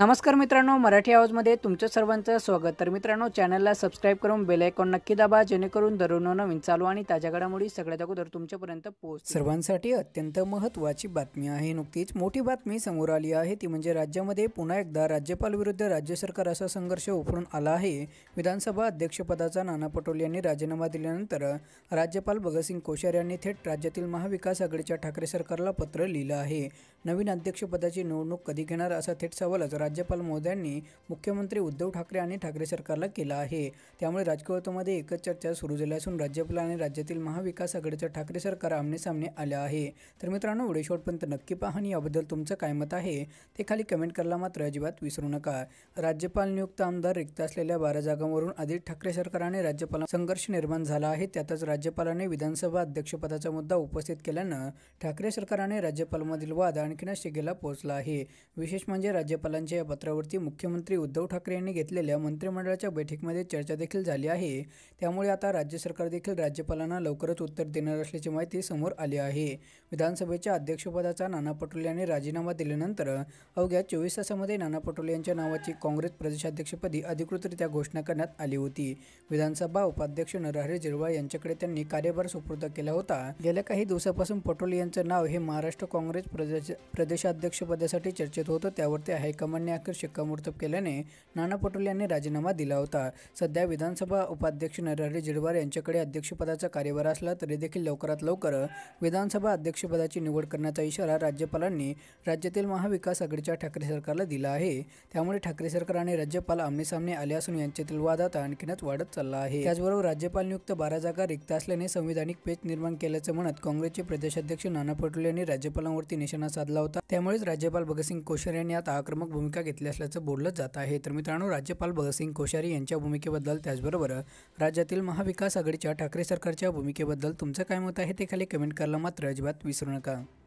नमस्कार मित्रांनो, मराठी आवाजमध्ये तुमचं सर्वांचं स्वागत। तर मित्रांनो, चॅनलला सबस्क्राइब करून बेल आयकॉन नक्की दाबा, जेणेकरून दररोज नवीन चालू आणि ताज्या घडामोडी सगळ्यात अगोदर तुमच्यापर्यंत पोहोचतील। सर्वांसाठी अत्यंत महत्त्वाची बातमी आहे। नुकतीच मोठी बातमी समोर आली आहे, ती म्हणजे राज्यामध्ये पुन्हा एकदा राज्यपाल विरुद्ध राज्य सरकार असा संघर्ष उफरून आला आहे। विधानसभा अध्यक्षपदाचा नाना पटोले यांनी राजीनामा दिल्यानंतर राज्यपाल भगतसिंग कोश्यारी यांनी थेट राज्यातील महाविकास आघाडीच्या ठाकरे सरकारला पत्र लिहिलं आहे। नवीन अध्यक्षपदाची निवडणूक कधी घेणार असा थेट सवालच राज्यपाल महोदयांनी मुख्यमंत्री उद्धव ठाकरे आणि ठाकरे सरकारला केला आहे। त्यामुळे राजकारणामध्ये एकच चर्चा सुरू झाली असून राज्यपाल आणि राज्यातील महाविकास आघाडीचं ठाकरे सरकार आमने-सामने आले आहे। तर मित्रांनो, व्हिडिओ शेवटपर्यंत नक्की पहा आणि याबद्दल तुमचं काय मत आहे ते खाली कमेंट करायला मात्र अजिबात विसरू नका। राज्यपाल नियुक्त आमदार रिक्त असलेल्या 12 जागांवरून आधीच ठाकरे सरकार आणि राज्यपालांमध्ये संघर्ष निर्माण झाला आहे। त्यातच राज्यपालांनी विधानसभा अध्यक्षपदाचा मुद्दा उपस्थित केल्यानं ठाकरे सरकार आणि राज्यपालांमधील वाद आणखीनच शिगेला पोहोचला आहे। विशेष म्हणजे राज्यपालांच्या या पत्रावरती मुख्यमंत्री उद्धव ठाकरे यांनी घेतलेल्या मंत्रिमंडळाच्या बैठकीमध्ये चर्चा देखील झाली आहे। त्यामुळे आता राज्य सरकार देखील राज्यपालांना लवकरच उत्तर देणार असल्याची माहिती समोर आली आहे। विधानसभेच्या अध्यक्षपदाचा नाना पटोले यांनी राजीनामा दिल्यानंतर अवघ्या 24 तासामध्ये नाना पटोले यांच्या नावाची काँग्रेस प्रदेशाध्यक्षपदी अधिकृतरित्या घोषणा करण्यात आली होती। विधानसभा उपाध्यक्ष नरहरी झिरवाळ यांच्याकडे त्यांनी कार्यभार सुपूर्द केला होता। गेल्या काही दिवसापासून पटोले यांचं नाव हे महाराष्ट्र काँग्रेस प्रदेशाध्यक्षपदासाठी चर्चेत होतं। त्यावरती हायकमांडने अखेर शिक्कामोर्तब केल्याने नाना पटोले यांनी राजीनामा दिला होता। सध्या विधानसभा उपाध्यक्ष नरहरी झिरवाळ यांच्याकडे अध्यक्षपदाचा कार्यभार असला तरी देखील लवकरात लवकर विधानसभा अध्यक्षपदाची निवड करण्याचा इशारा राज्यपालांनी राज्यातील महाविकास आघाडीच्या ठाकरे सरकारला दिला आहे। त्यामुळे ठाकरे सरकार आणि राज्यपाल आमने-सामने आले असून यांच्यातील वाद आता आणखीनच वाढत चालला आहे। त्याचबरोबर राज्यपाल नियुक्त 12 जागा रिक्त असल्याने संविधानिक पेच निर्माण केल्याचं म्हणत काँग्रेसचे प्रदेशाध्यक्ष नाना पटोले यांनी राज्यपालांवरती निशाणा साधला होता। त्यामुळेच राज्यपाल भगतसिंग कोश्यारी यांनी आता आक्रमक भूमिका घेतली असल्याचं बोललं जात आहे। तर मित्रांनो, राज्यपाल भगतसिंग कोश्यारी यांच्या भूमिकेबद्दल त्याचबरोबर राज्यातील महाविकास आघाडीच्या ठाकरे सरकारच्या भूमिकेबद्दल तुमचं काय मत आहे ते खाली कमेंट करायला मात्र अजिबात विसरू नका।